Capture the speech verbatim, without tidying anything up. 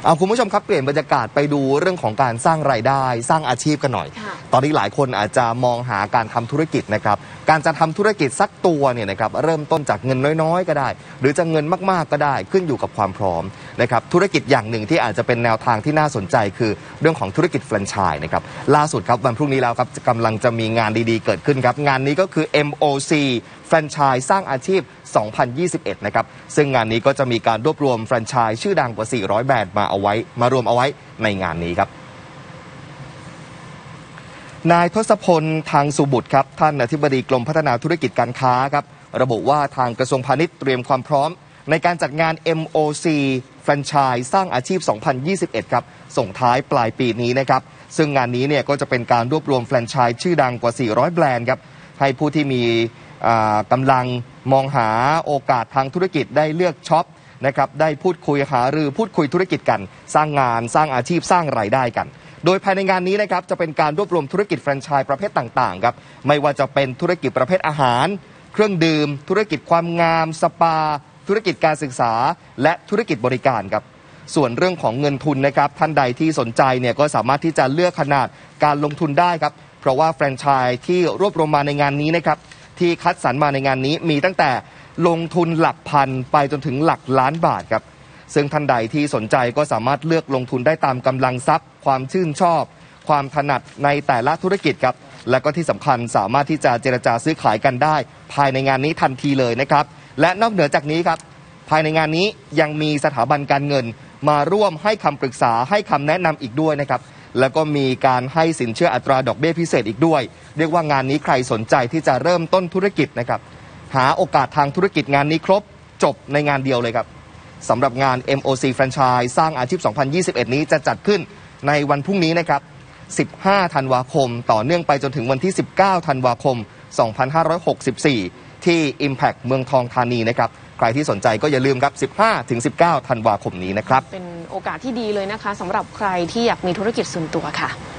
เอาคุณผู้ชมครับเปลี่ยนบรรยากาศไปดูเรื่องของการสร้างรายได้สร้างอาชีพกันหน่อยตอนนี้หลายคนอาจจะมองหาการทำธุรกิจนะครับการจะทำธุรกิจสักตัวเนี่ยนะครับเริ่มต้นจากเงินน้อยๆก็ได้หรือจะเงินมากๆก็ได้ขึ้นอยู่กับความพร้อมนะครับธุรกิจอย่างหนึ่งที่อาจจะเป็นแนวทางที่น่าสนใจคือเรื่องของธุรกิจแฟรนไชส์นะครับล่าสุดครับวันพรุ่งนี้แล้วครับกำลังจะมีงานดีๆเกิดขึ้นครับงานนี้ก็คือ เอ็ม โอ ซี แฟรนไชส์สร้างอาชีพสองพันยี่สิบเอ็ดนะครับซึ่งงานนี้ก็จะมีการรวบรวมแฟรนไชส์ชื่อดังกว่าสี่ร้อยแบรนด์มาเอาไว้มารวมเอาไว้ในงานนี้ครับนายทศพลทางสุบุตรครับท่านอธิบดีกรมพัฒนาธุรกิจการค้าครับระบุว่าทางกระทรวงพาณิชย์เตรียมความพร้อมในการจัดงาน เอ็ม โอ ซี แฟรนไชส์สร้างอาชีพสองพันยี่สิบเอ็ดครับส่งท้ายปลายปีนี้นะครับซึ่งงานนี้เนี่ยก็จะเป็นการรวบรวมแฟรนไชส์ชื่อดังกว่าสี่ร้อยแบรนด์ครับให้ผู้ที่มีกำลังมองหาโอกาสทางธุรกิจได้เลือกช็อปนะครับได้พูดคุยหารือพูดคุยธุรกิจกันสร้างงานสร้างอาชีพสร้างรายได้กันโดยภายในงานนี้นะครับจะเป็นการรวบรวมธุรกิจแฟรนไชส์ประเภทต่างๆครับไม่ว่าจะเป็นธุรกิจประเภทอาหารเครื่องดื่มธุรกิจความงามสปาธุรกิจการศึกษาและธุรกิจบริการครับส่วนเรื่องของเงินทุนนะครับท่านใดที่สนใจเนี่ยก็สามารถที่จะเลือกขนาดการลงทุนได้ครับเพราะว่าแฟรนไชส์ที่รวบรวมมาในงานนี้นะครับที่คัดสรรมาในงานนี้มีตั้งแต่ลงทุนหลักพันไปจนถึงหลักล้านบาทครับซึ่งท่านใดที่สนใจก็สามารถเลือกลงทุนได้ตามกำลังทรัพย์ความชื่นชอบความถนัดในแต่ละธุรกิจครับและก็ที่สำคัญสามารถที่จะเจรจาซื้อขายกันได้ภายในงานนี้ทันทีเลยนะครับและนอกเหนือจากนี้ครับภายในงานนี้ยังมีสถาบันการเงินมาร่วมให้คำปรึกษาให้คำแนะนำอีกด้วยนะครับแล้วก็มีการให้สินเชื่ออัตราดอกเบี้ยพิเศษอีกด้วยเรียกว่างานนี้ใครสนใจที่จะเริ่มต้นธุรกิจนะครับหาโอกาสทางธุรกิจงานนี้ครบจบในงานเดียวเลยครับสำหรับงาน เอ็ม โอ ซี แฟรนไชส์สร้างอาชีพสองพันยี่สิบเอ็ดนี้จะจัดขึ้นในวันพรุ่งนี้นะครับสิบห้าธันวาคมต่อเนื่องไปจนถึงวันที่สิบเก้าธันวาคมสองพันห้าร้อยหกสิบสี่ที่ Impact เมืองทองธานีนะครับใครที่สนใจก็อย่าลืมครับ สิบห้าถึงสิบเก้า ธันวาคมนี้นะครับเป็นโอกาสที่ดีเลยนะคะสำหรับใครที่อยากมีธุรกิจส่วนตัวค่ะ